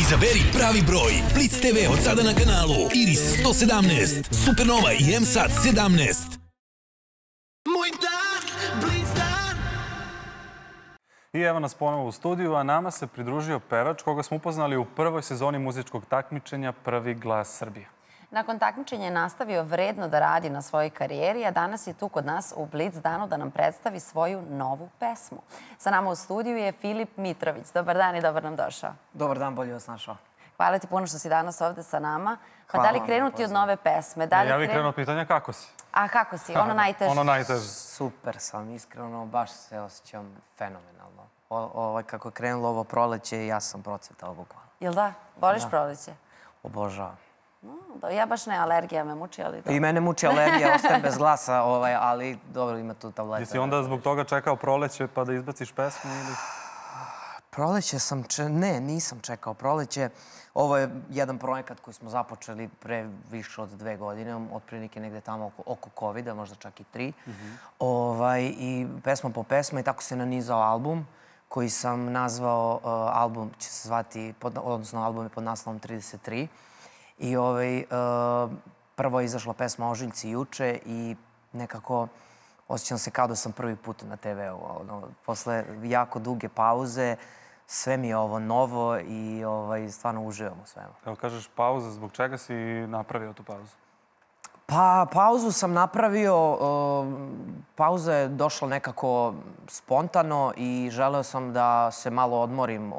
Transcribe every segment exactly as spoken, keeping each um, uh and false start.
Izaberi pravi broj. Blitz te ve od sada na kanalu Iris sto sedamnaest, Supernova i M Sat sedamnaest. Moj dan, Blitz dan. I evo nas ponovo u studiju, a nama se pridružio pevač koga smo upoznali u prvoj sezoni muzičkog takmičenja Prvi glas Srbije. Nakon takmičenja je nastavio vredno da radi na svojoj karijeri, a danas je tu kod nas u Blitz danu da nam predstavi svoju novu pesmu. Sa nama u studiju je Filip Mitrović. Dobar dan i dobar nam došao. Dobar dan, bolje vas našao. Hvala ti puno što si danas ovde sa nama. Pa da li krenuti od nove pesme? Ja bih krenuo pitanja kako si? A kako si? Ono najteže. Ono najteže. Super sam, iskreno, baš se osjećam fenomenalno. Ovaj, kako je krenulo ovo proleće, ja sam procvetao bukvalno. Jel da? Voliš proleće? Obožavam. Ja baš ne, alergija me muči, ali dobro. I mene muči alergija, ostajem bez glasa, ali dobro, ima tu tableta. Jesi onda zbog toga čekao proleće pa da izbaciš pesmu ili? Proleće sam, ne, nisam čekao proleće. Ovo je jedan projekat koji smo započeli pre više od dve godine, otprilike negde tamo oko kovida, možda čak i tri. I pesma po pesma i tako se nanizao album koji sam nazvao, album će se zvati, odnosno album je pod naslovom trideset tri. I prvo je izašla pesma Ožiljci juče i nekako osjećam se kao da sam prvi put na te veu. Posle jako duge pauze, sve mi je ovo novo i stvarno uživam u svemu. Evo kažeš pauza, zbog čega si napravio tu pauzu? Pa pauzu sam napravio, pauza je došla nekako spontano i želeo sam da se malo odmorim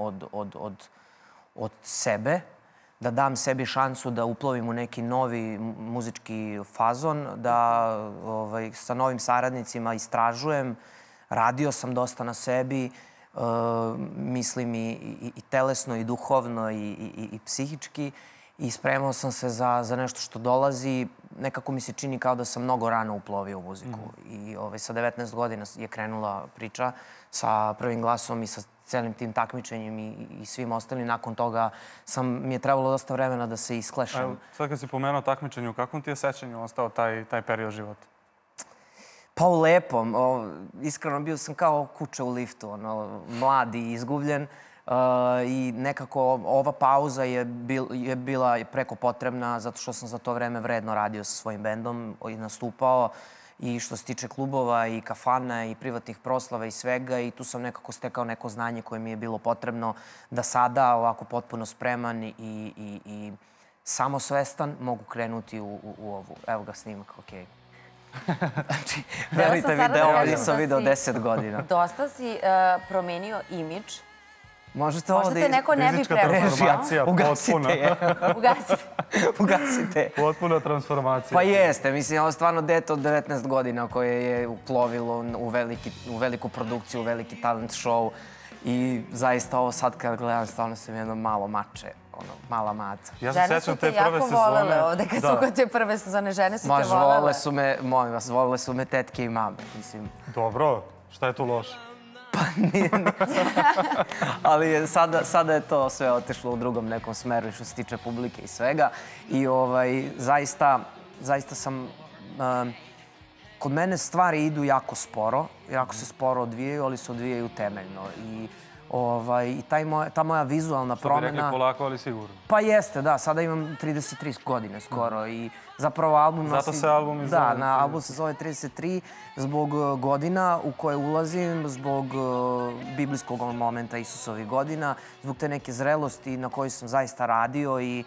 od sebe, da dam sebi šansu da uplovim u neki novi muzički fazon, da sa novim saradnicima istražujem. Radio sam dosta na sebi, mislim i telesno, i duhovno, i psihički. I spremao sam se za nešto što dolazi. Nekako mi se čini kao da sam mnogo rano uplovio u muziku. I sa devetnaest godina je krenula priča sa Prvim glasom i sa celim tim takmičenjem i svim ostalim. Nakon toga mi je trebalo dosta vremena da se isklešam. Sad kad si pomenuo takmičenje, u kakvom ti je sećanju ostao taj period života? Pa u lepom. Iskreno bio sam kao kuća u liftu, mlad i izgubljen. I nekako ova pauza je bila preko potrebna zato što sam za to vreme vredno radio sa svojim bendom i nastupao. I što se tiče klubova i kafana i privatnih proslava i svega. I tu sam nekako stekao neko znanje koje mi je bilo potrebno da sada, ovako potpuno spreman i samosvestan, mogu krenuti u ovu. Evo ga snimak, okej. Znači, verujte mi da ovo nisam video deset godina. Dosta si promenio imidž. Možete ovo da... Možda te neko ne bi Fizička prepoznao. transformacija potpuna. Ugasite. Ugasite. Potpuna transformacija. Pa jeste. Mislim, ovo je stvarno dete od devetnaest godina koje je uplovilo u veliku produkciju, u veliki talent show. I zaista ovo sad kad gledam, stvarno sam jedno malo mače. Mala maca. Ja se sećam te prve sezone. Žene su te jako volele ovde kad su kod te prve sezone. Žene su te volele. Maž, volele su me, molim vas, volele su me tetke i mame. Dobro. Šta je tu loše? Pa nije. Ali sada je to sve otišlo u drugom nekom smeru što se tiče publike i svega. I zaista sam... Kod mene stvari idu jako sporo. Jako se sporo odvijaju, ali se odvijaju temeljno. I ta moja vizualna promena... Što bi rekli polako, ali sigurno. Pa jeste, da. Sada imam trideset tri godine skoro i zapravo album... Zato se album i zove. Da, na album se zove trideset tri zbog godina u koje ulazim, zbog biblijskog momenta Isusovih godina, zbog te neke zrelosti na kojoj sam zaista radio i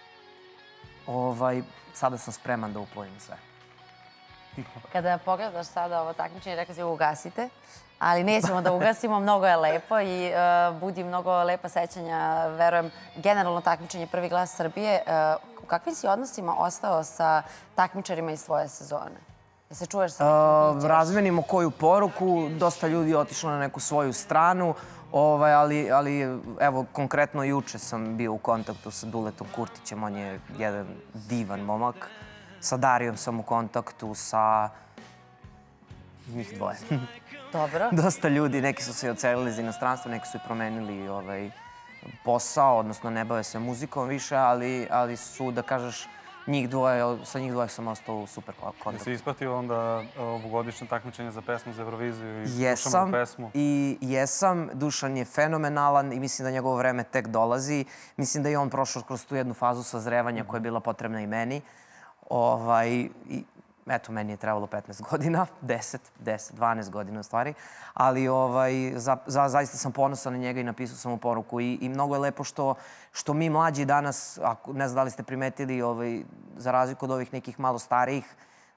sada sam spreman da uplovim sve. Kada pogledaš sada ovo takmičenje, rekao si ugasite, ali nećemo da ugasimo, mnogo je lepo i budi mnogo lepa sećanja, verujem, generalno takmičenje Prvi glas Srbije. U kakvim si odnosima ostao sa takmičarima iz svoje sezone? Da se čuješ sa nekim pićeš? Razmenimo koju poruku, dosta ljudi je otišlo na neku svoju stranu, ali evo, konkretno juče sam bio u kontaktu sa Duletom Kurtićem, on je jedan divan momak. Sa Darijom sam u kontaktu, sa njih dvoje. Dobro. Dosta ljudi, neki su se odselili iz inostranstva, neki su i promenili posao, odnosno ne bave se muzikom više, ali su, da kažeš, njih dvoje, sa njih dvoje sam ostao u super kontaktu. Jesi ispratio onda ovogodišnje takmičenje za pesmu za Euroviziju i Jesam, pesmu? i jesam. Dušan je fenomenalan i mislim da njegovo vreme tek dolazi. Mislim da je on prošao kroz tu jednu fazu sazrevanja koja je bila potrebna i meni. Ovaj, i, eto, meni je trebalo petnaest godina, deset, deset, dvanaest godina u stvari. Ali ovaj, za, za, zaista sam ponosan na njega i napisao sam mu poruku. I, i mnogo je lepo što, što mi mlađi danas, ako, ne znam da li ste primetili, ovaj, za razliku od ovih nekih malo starijih,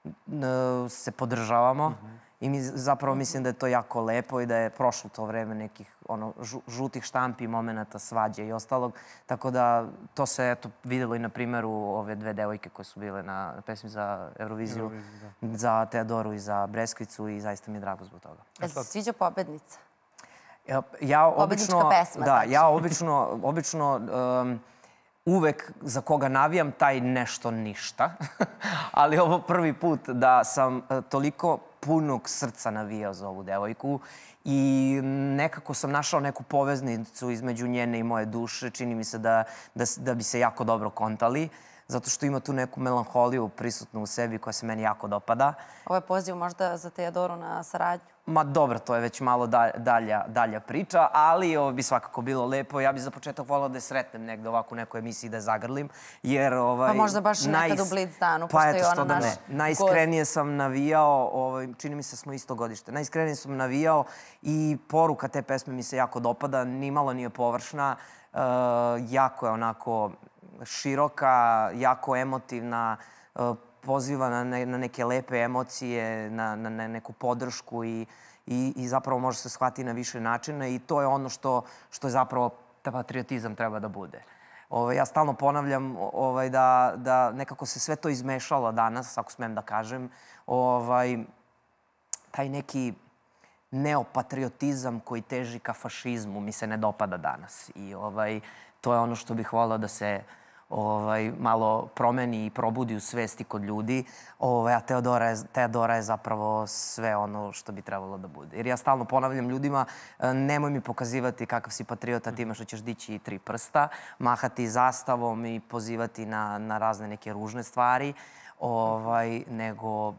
se podržavamo. Mm-hmm. I mi zapravo mislim da je to jako lepo i da je prošlo to vreme nekih ono, žutih štampi, momenata, svađe i ostalog. Tako da to se eto, vidjelo i na primjeru ove dve devojke koje su bile na, na pesmi za Euroviziju, Euroviziju za Teodoru i za Breskvicu i zaista mi je drago zbog toga. Jel se sviđa pobednica? Ja, ja obično, pobednička pesma. Da, tačno. ja obično, obično um, uvek za koga navijam taj nešto ništa. Ali ovo prvi put da sam uh, toliko punog srca navijao za ovu devojku i nekako sam našao neku poveznicu između njene i moje duše. Čini mi se da, da, da bi se jako dobro kontali, zato što ima tu neku melanholiju prisutnu u sebi koja se meni jako dopada. Ovo je poziv možda za Teodoru na saradnju? Ma dobro, to je već malo dalja, dalja priča, ali ovo bi svakako bilo lepo. Ja bih za početak volila da je sretnem negde ovako u nekoj emisiji da je zagrlim, jer... Ovaj, pa možda baš najs... nekad u Blitz danu, pa pošto eto, je ona što da naš ne. Najiskrenije sam navijao, ovaj, čini mi se smo isto godište, najiskrenije sam navijao i poruka te pesme mi se jako dopada, nimalo nije površna, uh, jako je onako široka, jako emotivna, uh, poziva na, ne, na neke lepe emocije, na, na, na neku podršku i, i, i zapravo može se shvatiti na više načina i to je ono što, što je zapravo patriotizam treba da bude. Ove, ja stalno ponavljam ovaj, da, da nekako se sve to izmešalo danas, ako smem da kažem. Ovaj, taj neki neopatriotizam koji teži ka fašizmu mi se ne dopada danas. I ovaj, to je ono što bih volao da se ovaj, malo promeni i probudi u svesti kod ljudi. Ovaj, a Teodora je, Teodora je zapravo sve ono što bi trebalo da bude. Jer ja stalno ponavljam ljudima, nemoj mi pokazivati kakav si patriota time što ćeš dići tri prsta, mahati zastavom i pozivati na, na razne neke ružne stvari, ovaj, nego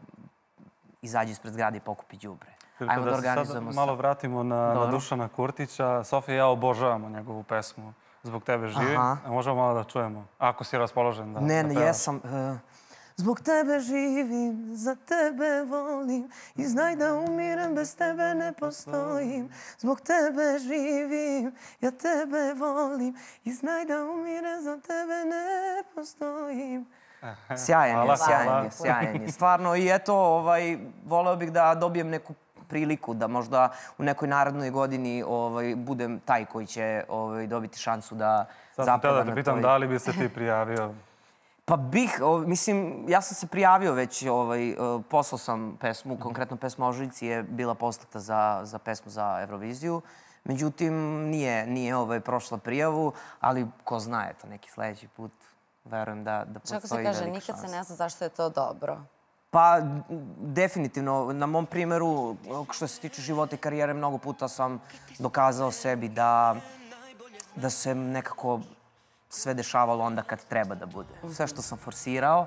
izađi ispred zgrade i pokupi đubre. Ajmo da organizujemo sad malo vratimo na, na Dušana Kurtića. Sofija, ja obožavamo njegovu pesmu Zbog tebe živim. Aha. Možemo malo da čujemo. Ako si raspoložen da, ne, da pevaš. Ne, jesam. Uh, zbog tebe živim, za tebe volim i znaj da umirem, bez tebe ne postojim. Zbog tebe živim, ja tebe volim i znaj da umirem, za tebe ne postojim. Sjajan je, sjajan je, sjajan je. Stvarno, i eto, ovaj, voleo bih da dobijem neku priliku da možda u nekoj narednoj godini ovaj, budem taj koji će ovaj, dobiti šansu da zapevam. Sad sam teo da te pitam toj... da li bi se ti prijavio? Pa bih, ovaj, mislim, ja sam se prijavio već, ovaj, poslao sam pesmu, konkretno pesma Ožiljci je bila poslata za, za pesmu za Euroviziju. Međutim, nije, nije ovaj, prošla prijavu, ali ko zna, eto, neki sledeći put verujem da, da postoji velika šansa. Čako se kaže, nikad se ne zna zašto je to dobro. Pa, definitivno. Na mom primjeru, što se tiče života i karijere, mnogo puta sam dokazao sebi da, da se nekako sve dešavalo onda kad treba da bude. Sve što sam forsirao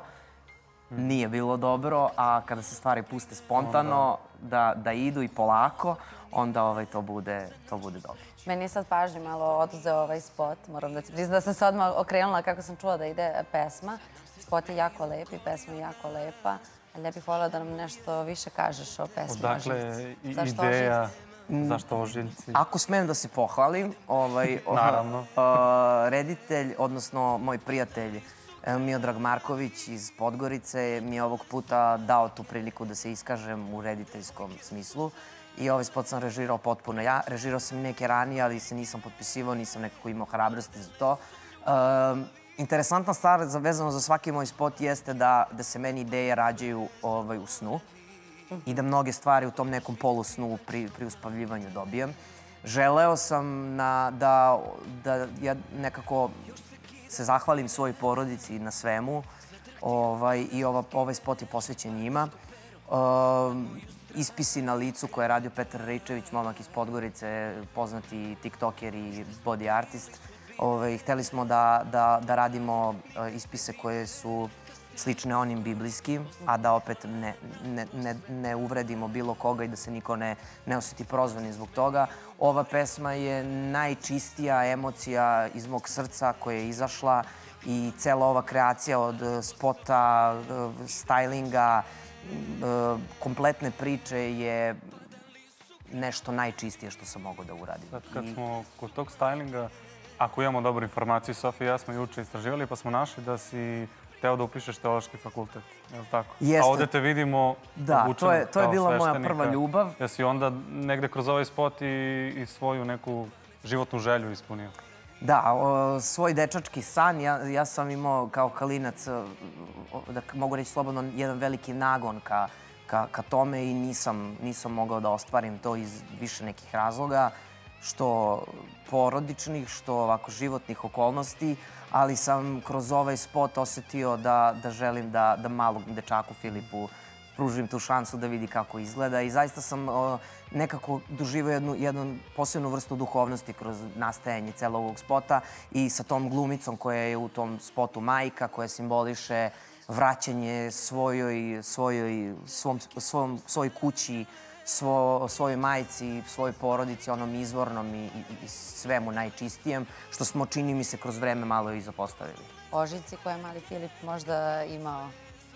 nije bilo dobro, a kada se stvari puste spontano, da, da idu i polako, onda ovaj, to, bude, to bude dobro. Meni je sad pažnje malo oduzeo ovaj spot. Moram da ti priznam da sam se odmah okrenula kako sam čula da ide pesma. Spot je jako lep i pesma je jako lepa. Ali ja bih voljela da nam nešto više kažeš o pesmi Ožiljci. Odakle ideja, zašto Ožiljci? Ako smem da se pohvalim, ovaj, naravno. Uh, reditelj, odnosno moj prijatelj Miodrag Marković iz Podgorice mi je ovog puta dao tu priliku da se iskažem u rediteljskom smislu. I ovaj spot sam režirao potpuno ja. Režirao sam neke ranije, ali se nisam potpisivao, nisam nekako imao hrabrosti za to. Uh, Interesantna stvar vezano za svaki moj spot jeste da, da se meni ideje rađaju ovaj, u snu i da mnoge stvari u tom nekom polusnu pri, pri uspavljivanju dobijem. Želeo sam na, da, da ja nekako se zahvalim svojoj porodici na svemu ovaj, i ova, ovaj spot je posvećen njima. Uh, ispisi na licu koje je radio Petar Rejčević, momak iz Podgorice, poznati tiktoker i body artist. Ove, hteli smo da, da, da radimo ispise koje su slične onim biblijskim, a da opet ne, ne, ne, ne uvredimo bilo koga i da se niko ne, ne osjeti prozvanim zbog toga. Ova pesma je najčistija emocija iz mog srca koja je izašla i cela ova kreacija od spota, stylinga, kompletne priče je nešto najčistije što sam mogao da uradim. Sad, kad smo kod tog stylinga, ako imamo dobru informaciju, Sofija i ja smo juče istraživali, pa smo našli da si teo da upišeš teološki fakultet, je li tako? Jeste. A ovde te vidimo Da, to obučenog je, to je kao bila moja sveštenika. prva ljubav. Jesi onda negde kroz ovaj spot i, i svoju neku životnu želju ispunio? Da, o, svoj dečački san. Ja, ja sam imao kao klinac, o, da mogu reći slobodno, jedan veliki nagon ka, ka, ka tome i nisam, nisam mogao da ostvarim to iz više nekih razloga, što porodičnih, što ovako životnih okolnosti, ali sam kroz ovaj spot osetio da, da želim da, da malog dečaku Filipu pružim tu šansu da vidi kako izgleda i zaista sam o, nekako doživio jednu, jednu posebnu vrstu duhovnosti kroz nastajanje celog ovog spota i sa tom glumicom koja je u tom spotu majka, koja simboliše vraćanje svojoj, svojoj, svom, svom, svojoj kući, svo, svojoj majci, svojoj porodici, onom izvornom i, i, i svemu najčistijem, što smo, čini mi se, kroz vreme malo i zapostavili. Ožiljci koje je mali Filip možda imao?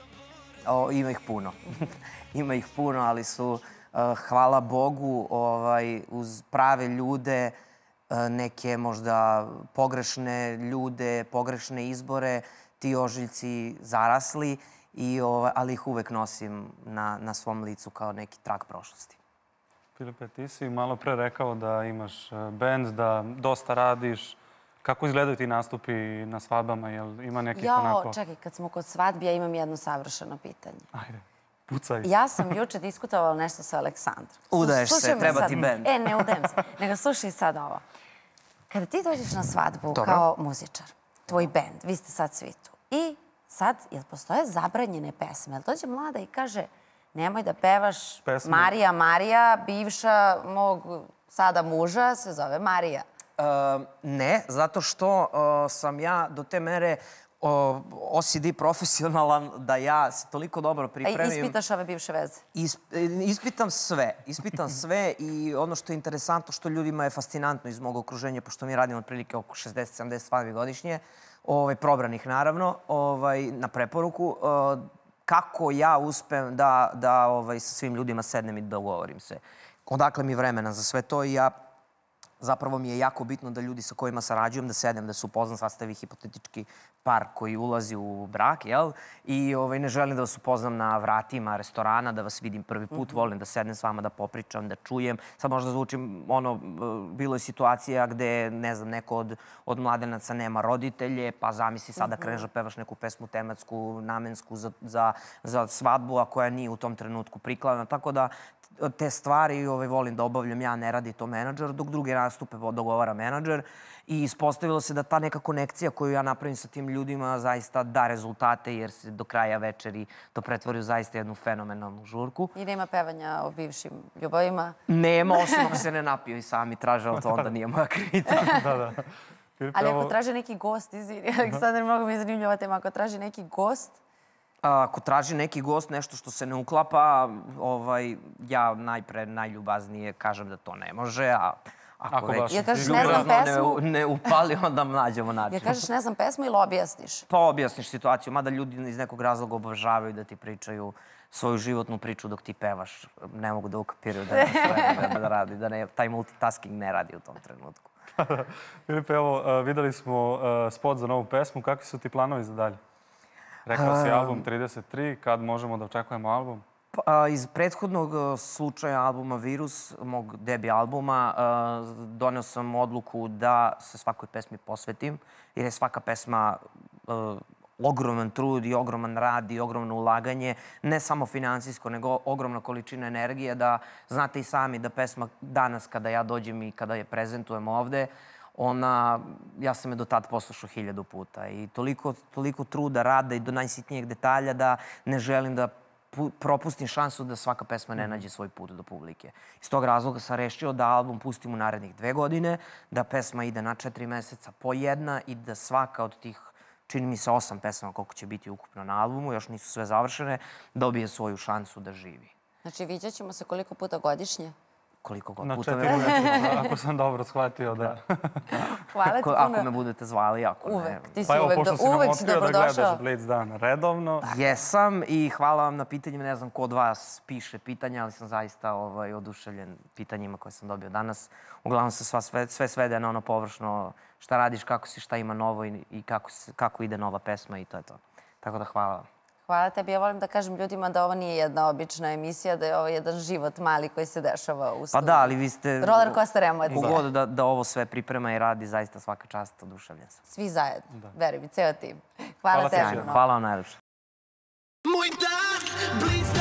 O, ima ih puno. Ima ih puno, ali su, uh, hvala Bogu, ovaj, uz prave ljude, uh, neke možda pogrešne ljude, pogrešne izbore, ti ožiljci zarasli, i, ovaj, ali ih uvek nosim na, na svom licu kao neki trag prošlosti. Filipe, ti si malo pre rekao da imaš bend, da dosta radiš. Kako izgledaju ti nastupi na svadbama? Jel ima nekih Jao, onako... čekaj, kad smo kod svadbi, ja imam jedno savršeno pitanje. Ajde, pucaj. Ja sam juče diskutovala nešto sa Aleksandrom. Udaješ Slušaj se, me treba sad. ti bend. E, ne udajem se. Nego slušaj sad ovo. Kada ti dođeš na svadbu Dobro. kao muzičar, tvoj bend, vi ste sad svi tu. I sad, jel postoje zabranjene pesme? Jel dođe mlada i kaže, nemoj da pevaš Pesme. Marija, Marija, bivša mog sada muža se zove Marija. Uh, ne, zato što uh, sam ja do te mere uh, O C D profesionalan da ja se toliko dobro A pripremim. ispitaš ove bivše veze? Isp, ispitam sve. Ispitam sve i ono što je interesantno, što ljudima je fascinantno iz mog okruženja, pošto mi radimo otprilike oko šezdeset sedamdeset svadbi godišnje, ovaj, probranih naravno, ovaj, na preporuku, uh, kako ja uspem da, da ovaj, sa svim ljudima sednem i dogovorim se. Odakle mi vremena za sve to i ja zapravo mi je jako bitno da ljudi sa kojima sarađujem, da sedem, da se upoznam, sastavi hipotetički par koji ulazi u brak, jel? I ovaj, ne želim da vas upoznam na vratima restorana, da vas vidim prvi put, volim da sednem s vama, da popričam, da čujem. Sad možda zvučim, ono, bilo je situacija gde, ne znam, neko od, od mladenaca nema roditelje, pa zamisli sada kreneš da pevaš neku pesmu tematsku, namensku za, za, za svadbu, a koja nije u tom trenutku prikladna. Tako da te stvari ovaj, volim da obavljam ja, ne radi to menadžer, dok drugi nastupe dogovara menadžer. I ispostavilo se da ta neka konekcija koju ja napravim sa tim ljudima zaista da rezultate, jer se do kraja večeri to pretvori u zaista jednu fenomenalnu žurku. I nema pevanja o bivšim ljubavima? Nema, osim ako se ne napiju i sami traže, ali to onda nije moja krivica. Da, da. Filipe, Ali ovo- ako traže neki gost, izvini, Aleksandar, mnogo mi je zanimljiva tema, ako traži neki gost, Ako traži neki gost nešto što se ne uklapa, ovaj, ja najpre, najljubaznije kažem da to ne može, a ako, Ako baš već Ja kažeš, ne znam ljubazno pesmu. ne, ne upali, onda nađemo način. jer kažeš ne znam pesmu ili objasniš. Pa objasniš situaciju, mada ljudi iz nekog razloga obožavaju da ti pričaju svoju životnu priču dok ti pevaš. Ne mogu da ukapiraju da nema sve da radi, da ne, taj multitasking ne radi u tom trenutku. Filipe, evo, uh, videli smo uh, spot za novu pesmu. Kakvi su ti planovi za dalje? Rekao si album trideset tri. Kad možemo da očekujemo album? Pa, iz prethodnog uh, slučaja albuma Virus, mog debi albuma, uh, doneo sam odluku da se svakoj pesmi posvetim, jer je svaka pesma uh, ogroman trud i ogroman rad i ogromno ulaganje, ne samo finansijsko, nego ogromna količina energije, da znate i sami da pesma danas kada ja dođem i kada je prezentujem ovde, ona, ja sam je do tad poslušao hiljadu puta i toliko, toliko truda, rada i do najsitnijeg detalja da ne želim da pu- propustim šansu da svaka pesma ne nađe svoj put do publike. Iz tog razloga sam rešio da album pustim u narednih dve godine, da pesma ide na četiri meseca po jedna i da svaka od tih čini mi se osam pesama koliko će biti ukupno na albumu, još nisu sve završene, dobije svoju šansu da živi. Znači, viđat ćemo se koliko puta godišnje? Koliko god Na puta četiri meseca, ako sam dobro shvatio, da. Hvala ti puno. Ako me budete zvali, ako ne. Uvek, ti si Pa evo, uvek, pošto do, si nam uvek si otkrio da dobrodošao. gledaš Blitz dan redovno. Jesam i hvala vam na pitanjima. Ne znam ko od vas piše pitanja, ali sam zaista ovaj, oduševljen pitanjima koje sam dobio danas. Uglavnom se sva, sve, sve svede na ono površno šta radiš, kako si, šta ima novo i, i kako, se, kako ide nova pesma i to je to. Tako da hvala vam. Hvala tebi. Ja volim da kažem ljudima da ovo nije jedna obična emisija, da je ovo jedan život mali koji se dešava u Pa studiju. da, ali vi ste... Roller coaster emocija. Kogod da, da ovo sve priprema i radi, zaista svaka čast, oduševljen sam. Svi zajedno. Veruj mi, ceo tim. Hvala, Hvala tebi. tebi. mnogo. Hvala vam najlepše. Moj dan, Blitz